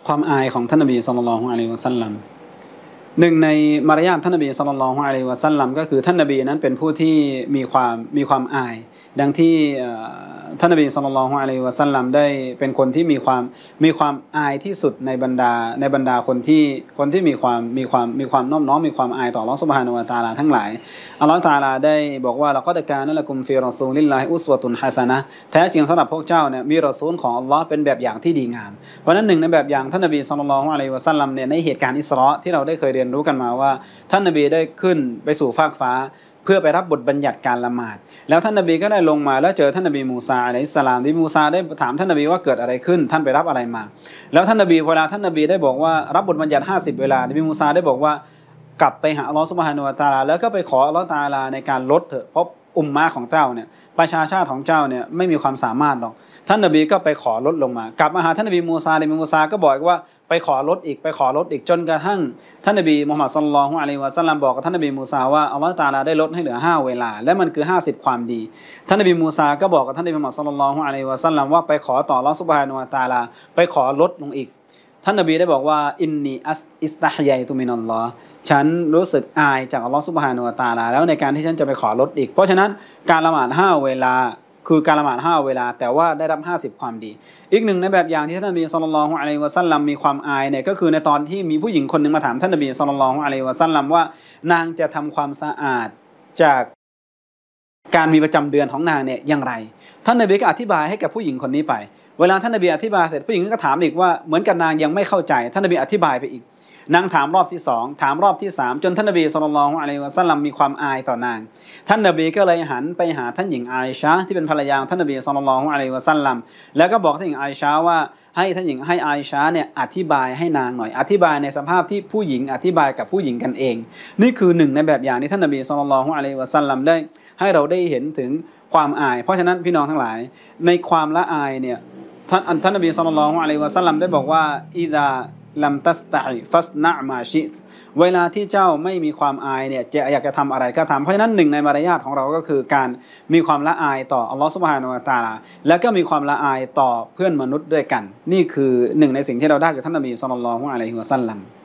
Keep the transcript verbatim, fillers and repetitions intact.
ความอายของท่านนบีศ็อลลัลลอฮุอะลัยฮิวะซัลลัมหนึ่งในมารยาทท่านนบีศ็อลลัลลอฮุอะลัยฮิวะซัลลัมก็คือท่านนบีนั้นเป็นผู้ที่มีความมีความอายดังที่ท่านนบีศ็อลลัลลอฮุอะลัยฮิวะซัลลัมได้เป็นคนที่มีความมีความอายที่สุดในบรรดาในบรรดาคนที่คนที่มีความมีความมีความน้อมน้อมมีความอายต่ออัลเลาะห์ซุบฮานะฮูวะตะอาลาทั้งหลายอัลเลาะห์ตะอาลาได้บอกว่าละกอดกานะละกุมฟีรอซูลิลลาฮิอุสวะตุนฮะซะนะห์แท้จริงสำหรับพวกเจ้าเนี่ยมีรอซูลของอัลเลาะห์เป็นแบบอย่างที่ดีงามเพราะนั้นหนึ่งในแบบอย่างท่านนบีศ็อลลัลลอฮุอะลัยฮิวะซัลลัมเนี่ยในเหตุการณ์อิสรอที่เราได้เคยเรียนรู้กันมาว่าท่านนบีได้ขึ้นไปสู่ฟากฟ้าเพื่อไปรับบทบัญญัติการละหมาดแล้วท่านนบีก็ได้ลงมาแล้วเจอท่านนบีมูซาอะลัยฮิสสลามที่มูซาได้ถามท่านนบีว่าเกิดอะไรขึ้นท่านไปรับอะไรมาแล้วท่านนบีเวลาท่านนบีได้บอกว่ารับบทบัญญัติห้าสิบเวลานบีมูซาได้บอกว่ากลับไปหาอัลเลาะห์ซุบฮานะฮูวะตะอาลาแล้วก็ไปขออัลเลาะห์ตะอาลาในการลดเถอะเพราะอุมมะห์ของเจ้าเนี่ยประชาชาติของเจ้าเนี่ยไม่มีความสามารถหรอกท่านนบีก็ไปขอลดลงมากลับมาหาท่านนบีมูซานบีมูซาก็บอกว่าไปขอลดอีกไปขอลดอีกจนกระทั่งท่านนบีมุฮัมมัดศ็อลลัลลอฮุอะลัยฮิวะซัลลัมบอกกับท่านนบีมูซาว่าอัลเลาะห์ตะอาลาได้ลดให้เหลือห้าเวลาและมันคือห้าสิบความดีท่านนบีมูซาก็บอกกับท่านนบีมุฮัมมัดศ็อลลัลลอฮุอะลัยฮิวะซัลลัมว่าไปขอต่ออัลเลาะห์ซุบฮานะฮูวะตะอาลาไปขอลดลงอีกท่านนบีได้บอกว่าอินนีอัสอิสตัฮยัยตุมินัลลอฮ์ฉันรู้สึกอายจากอัลเลาะห์ซุบฮานะฮูวะตะอาลาแล้วในการที่ฉันจะไปขอลดอีกเพราะฉะนั้นการละหมาดห้าเวลาคือการละหมาดห้าเวลาแต่ว่าได้รับห้าสิบความดีอีกหนึ่งในแบบอย่างที่ท่านนบีศ็อลลัลลอฮุอะลัยฮิวะซัลลัมมีความอายเนี่ยก็คือในตอนที่มีผู้หญิงคนหนึ่งมาถามท่านนบีศ็อลลัลลอฮุอะลัยฮิวะซัลลัมว่านางจะทำความสะอาดจากการมีประจำเดือนของนางเนี่ยอย่างไรท่านนบีก็อธิบายให้กับผู้หญิงคนนี้ไปเวลาท่านนบีอธิบายเสร็จผู้หญิงก็ถามอีกว่าเหมือนกับนางยังไม่เข้าใจท่านนบีอธิบายไปอีกนางถามรอบที่สองถามรอบที่สามจนท่านนบีศ็อลลัลลอฮุอะลัยฮิวะซัลลัมมีความอายต่อนางท่านนบีก็เลยหันไปหาท่านหญิงอาอิชะห์ที่เป็นภรรยาของท่านนบีศ็อลลัลลอฮุอะลัยฮิวะซัลลัมแล้วก็บอกท่านหญิงอาอิชะห์ว่าให้ท่านหญิงให้อาอิชะห์เนี่ยอธิบายให้นางหน่อยอธิบายในสภาพที่ผู้หญิงอธิบายกับผู้หญิงกันเองนี่คือหนึ่งในแบบอย่างที่ท่านนบีศ็อลลัลลอฮุอะลัยฮิวะซัลลัมได้ให้เราได้เห็นถึงความอายเพราะฉะนั้นพี่น้องทั้งหลายในความละอายเนี่ยท่านท่านนบีศ็อลลัลลอฮุอะลัยฮิวะซัลลัมได้บอกว่าอิซาลัมตัสตะฮิฟัสนะมาชิตเวลาที่เจ้าไม่มีความอายเนี่ยจะอยากจะทำอะไรก็ทำเพราะฉะนั้นหนึ่งในมารยาทของเราก็คือการมีความละอายต่ออัลเลาะห์ซุบฮานะฮูวะตะอาลาแล้วก็มีความละอายต่อเพื่อนมนุษย์ด้วยกันนี่คือหนึ่งในสิ่งที่เราได้จากท่านนบีศ็อลลัลลอฮุอะลัยฮิวะซัลลัม